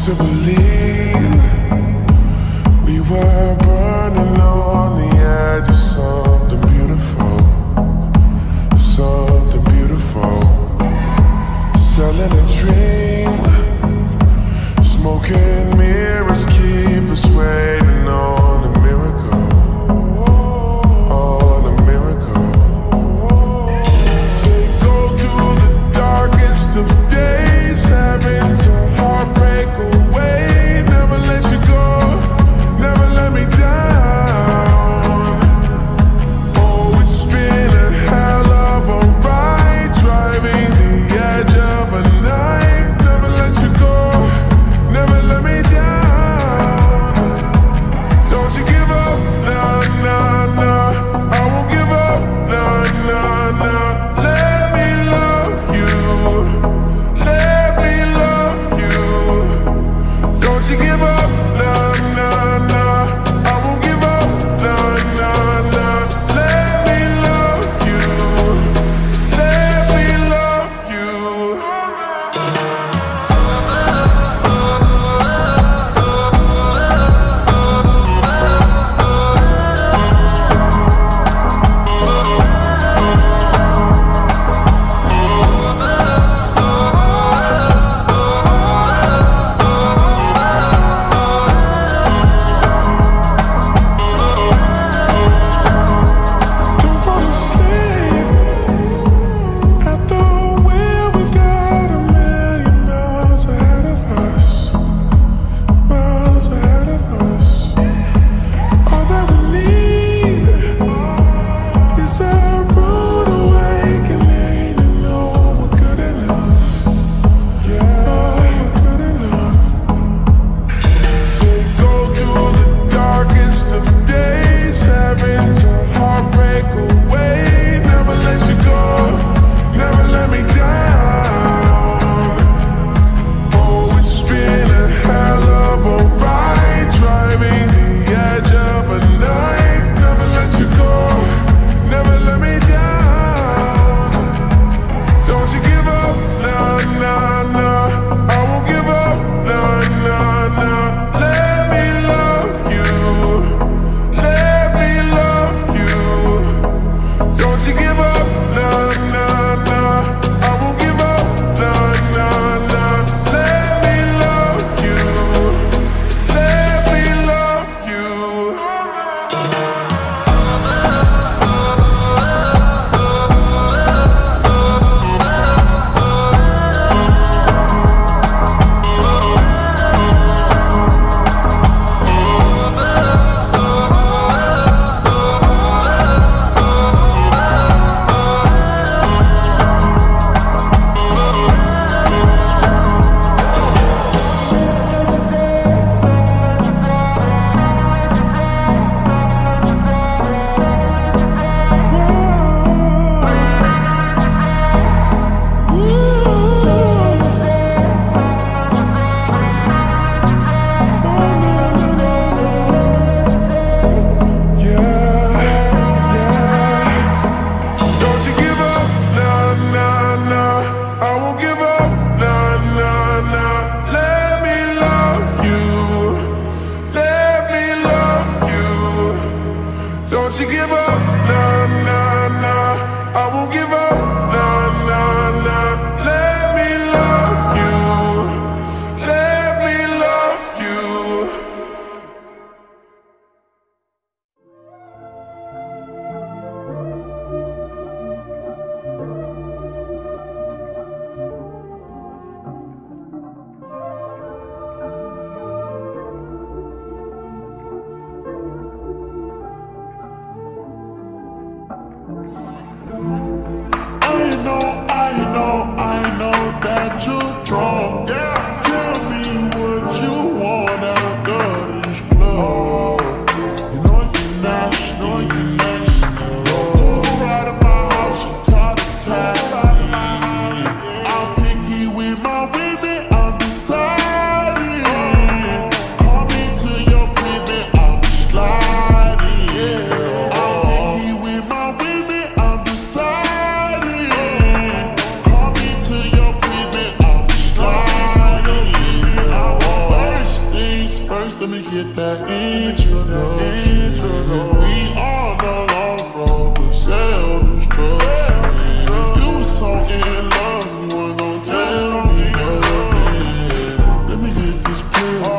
to believe we were burning on the edge of something beautiful, something beautiful. Selling a dream, smoking mirrors keep us waiting on a miracle, on a miracle. They go through the darkest of days, having to heartbreak away. Never let you go, never let me down. Oh, it's been a hell of a ride, driving the edge of a knife. Never let you go, never let me down. Don't you give up, nah, nah, nah. I won't give up, nah, nah, nah. Let me love you, let me love you. Don't you give up, nah, nah, nah. I won't give up, nah, nah, nah. Let me love you, let me love you. Don't fall asleep at the wheel. We've got a million miles ahead of us, miles ahead of us. All that we need is a rude awakening to know we're good enough. Yeah, we're good enough. They go through the darkest of days, having to heartbreak away. Never let you go, never let me down. Oh, it's been a hell of a ride, driving the edge of a knife. Never let you go, never let me down. Don't you give up, nah, nah, nah. I won't give up, nah, nah, nah. Let me love you, let me love you. Don't you give up, nah, nah, nah. I won't give up, nah, nah, nah. Let me love you, let me love you. Don't you give up, nah, nah, nah. I won't give up, nah, nah, nah. Let me love you, let me love you. Don't you give up, nah, nah, nah. I won't give up, nah, nah, nah. Let me love you, let me love you. let me get that introduction. We all no longer self-destruction. You were so in love, you weren't gonna tell me nothing. Let me get this clear.